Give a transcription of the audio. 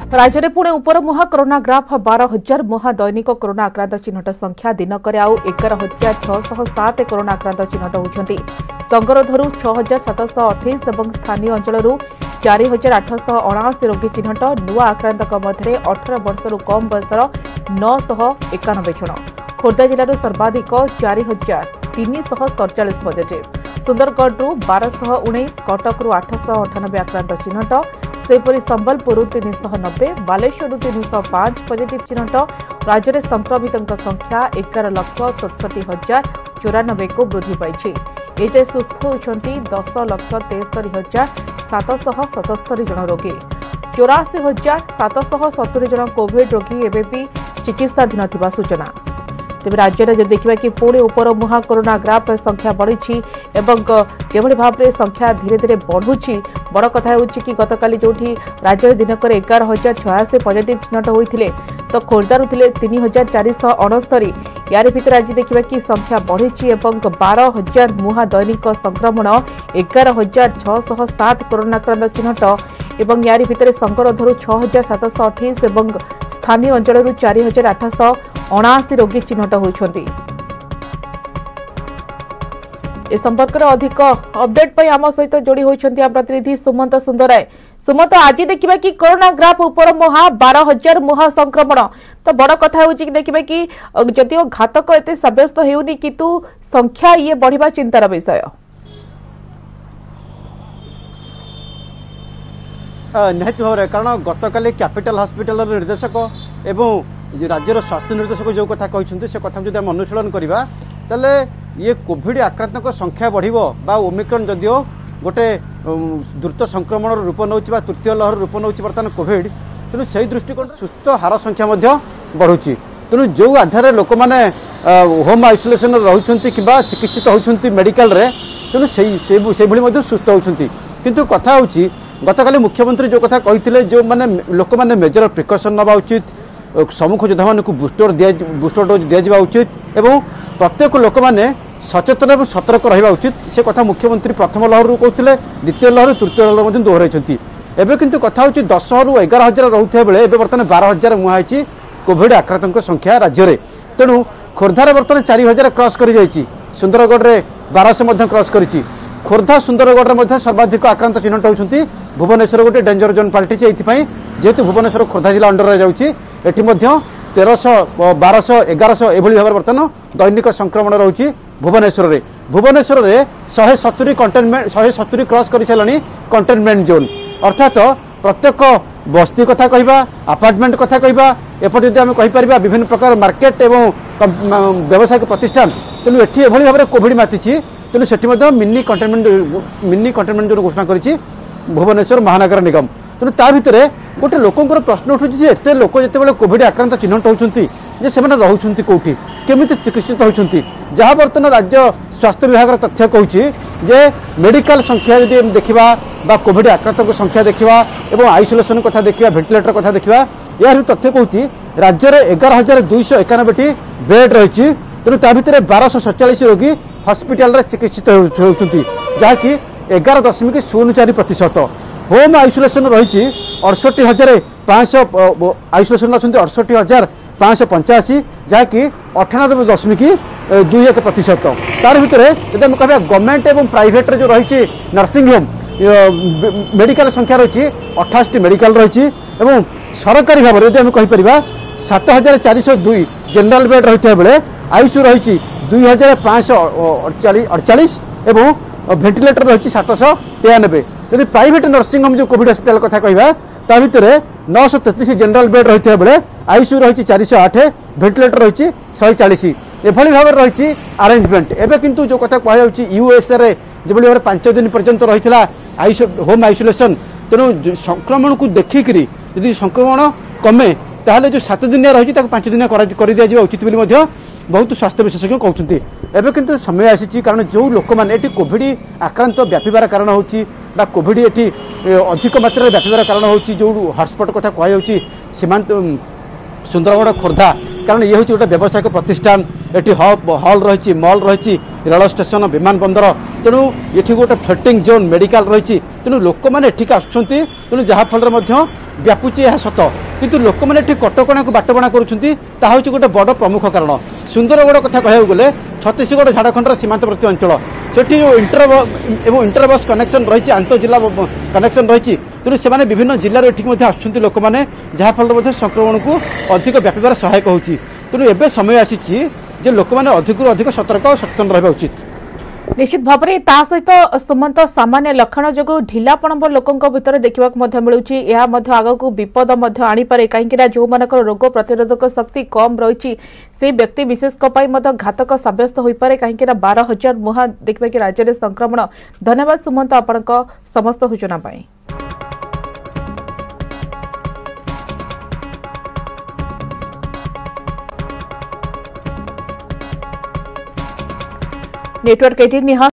राज्य में Pune उपरमुहा corona graph 12,000 मुहा दैनिक कोरोना आक्रांत चिन्हट संख्या दिनक आउ 11,607 कोरोना आक्रांत चिन्हट होती। संगरोधर 6,728 और स्थानीय अंचल 4,879 रोगी चिन्हट। नुआ आक्रांतक मध्य 18 वर्षर कम बयसर 991 जन। खोर्धा जिलूर सर्वाधिक 4,347 पॉजिटिव। सुंदरगढ़ 1219, कटक 898 आक्रांत चिन्हट। सेपरी संबलपुर 390, बालेश्वर 305 पॉजिटिव चिन्हट। राज्य में संक्रमित संख्या 11,67,094 को वृद्धि पाई। एजे सुस्थ होती 10,73,777 जन रोगी। 84,770 जन कोविड रोगी एवं चिकित्साधीन थिबा सूचना। तेज राज्य में देखा कि पुणे उपरमुहा कोरोना ग्राफ संख्या बढ़ी जो भाव में संख्या धीरे धीरे बढ़ुची। बड़ कथा हो कि गतकाली जो राज्य में दिनक 11,086 पॉजिटिव चिन्हट होते तो खोर्धार थे 3,469। यार भर आज देखा कि संख्या बढ़ी 12,000 मुहा दैनिक संक्रमण 11,607 कोरोना आक्रांत चिन्हट और यार भर संगरोधर 6,728 और स्थानीय अंचल 4,879 रोगी चिन्हट होती। ए संपर्क में अधिक अपडेट आम सहित जोड़ी होती आम प्रतिनिधि सुमंत सुंदराय। सुमंत, आज देखा कि कोरोना ग्राफ ऊपर मुहा 12,000 मुहा संक्रमण तो बड़ कथा हो देखा कि जदिव घातक एत सब्यस्त होनी किंतु संख्या ये बढ़िया चिंतार विषय। निहत भाव में कारण गतकाली कैपिटल हॉस्पिटल निर्देशक एवं राज्यर स्वास्थ्य निर्देशक जो कथा कहते से कथा जब अनुशीलन करवा तेल ये कोविड आक्रांतक संख्या बढ़िबो बा ओमिक्रॉन जदिओ गोटे द्रुत संक्रमण रूप नौ तृतीय लहर रूप नौ बर्तमान कोविड तेणु से दृष्टिकोण सुस्थ हार संख्या बढ़ुची। तेणु जो आधार लोक मैंने होम आइसोलेशन रोचे कि चिकित्सित होती मेडिकल रे तेणु से सुस्थ होती। किंतु कथा होची गतकाली मुख्यमंत्री जो कथा कहते जो माने लोक मैंने मेजर प्रिकसन नवा उचित, सम्मुख योद्धा मानक बूस्टर डोज दिया उचित एवं प्रत्येक लोक मैंने सचेतन और सतर्क रहा उचित से कथा मुख्यमंत्री प्रथम लहर कहते द्वितीय लहर तृतीय लहर दोहराई। एवं किंतु कथा हो 10,000 ରୁ 11,000 रोते बेले बर्तमान 12,000 मुहाई कोविड आक्रांतों संख्या राज्य में। तेणु खोर्धार बर्तमान 4,000 क्रॉस कर सुंदरगढ़ में 1200 क्रॉस कर खोर्धा सुंदरगढ़ में सर्वाधिक आक्रांत चिन्हट होती। भुवनेश्वर गोटे डेंजर जोन पलटि जेहेतु भुवनेश्वर खोर्धा जिला अंडर जाऊँगी 1300, 1200, 1100 एभली भाव बर्तमान दैनिक संक्रमण रोचे भुवनेश्वर में। भुवनेश्वर में 170 कंटेनमेंट 170 क्रॉस कर सारे कंटेनमेंट जोन अर्थात प्रत्येक बस्ती कथा कहवा अपार्टमेंट कथा कहवा एपटे जब आम कहीपर विभिन्न प्रकार मार्केट एवं व्यावसायिक प्रतिष्ठान तेणु एटी एभली भाव में कोविड माति तेणु से मिनी कंटेनमेंट जोन घोषणा कर भुवनेश्वर महानगर निगम। तेणु ता भितर गोटे लोकंर प्रश्न उठुची एत लोक जिते कोविड आक्रांत चिन्हट होती से रोचे कौटी केमी चिकित्सित होती जहाँ बर्तमान राज्य स्वास्थ्य विभाग तथ्य कहूँ जे मेडिकल संख्या जब देखा बा कोविड आक्रांत संख्या देखा और आइसोलेशन कथा देखा वेंटिलेटर कथा देखा यार तथ्य कहूँ राज्य में 11,291 बेड रही। तेणु ता भितर 1,247 रोगी हस्पिटाल चिकित्सित होती जहाँकि 11.04%। होम आइसोलेशन रही 68,500 आइसोलेशन अच्छा 68,585 जहाँकि 98.21%। तार भितर जब आम कह गवर्नमेंट और प्राइवेट जो रही नर्सिंग होम मेडिकल संख्या रही 28 मेडिकल रही और सरकारी भाव में जब कहीपर 7,402 जनरल बेड रही बेले आईसीयू रही 2,548 और वेंटिलेटर रही 793। यदि प्राइवेट नर्सिंग होम जो कोविड हॉस्पिटल कथा कहवा ता भितर 933 जनरल बेड रही बेले आईसीयू रही 408 वेंटिलेटर रही 140 एभली भाव रही अरेंजमेंट। एवं किंतु जो कथा कहुच्छी यूएसए रे जो भाव 5 दिन पर्यंत रही होम आइसोलेशन तेणु संक्रमण को देखिकी यदि संक्रमण कमे ताहले जो 7 दिनिया रही 5 दिनिया कर दिया उचित बहुत स्वास्थ्य विशेषज्ञ कहते। एवं किंतु समय आसी कारण जो लोक मैंने कोविड आक्रांत व्यापार कारण होची कोविड ये अधिक मात्रा व्यापार कारण होची जो हॉटस्पॉट कथा कहुच्छी सीमांत सुंदरगढ़ खोर्धा कारण ये हूँ गोटे व्यावसायिक प्रतिष्ठान ये हॉल रही मॉल रही रेल स्टेशन विमान बंदर तेणु ये गोटे फ्लोटिंग जोन मेडिकल रही तेणु लोक मैंने एठिक आसुँच तेणु जहाँफल व्यापुची यह सत किंतु लोक मैंने कटकणा को बाटबणा करुँच गोटे बड़ प्रमुख कारण सुंदरगढ़ कथा कह गले छत्तीसगढ़ झारखंड सीमांतवर्ती अंचल से इंटर बस कनेक्शन रही आंत जिला कनेक्शन रही तेणु से विभिन्न जिले आसुँच लोक मैंने जहाँफल संक्रमण को अधिक व्यापार सहायक होती तेणु एवं समय आसी लोक मैंने अधिक अधिक सतर्क और सचेतन रहा उचित। निश्चित भाव में ता सहित सुमंत सामान्य लक्षण जो ढिलापण लोकों भितर देखा मिलूँ आग को विपद आनीपे कहीं जो मान रोग प्रतिरोधक शक्ति कम रही से व्यक्ति विशेष घातक सब्यस्त हो पाए कहीं 12,000 मुहां देखा कि राज्य में संक्रमण। धन्यवाद सुमंत आपण समस्त सूचना। नेटवर्क 18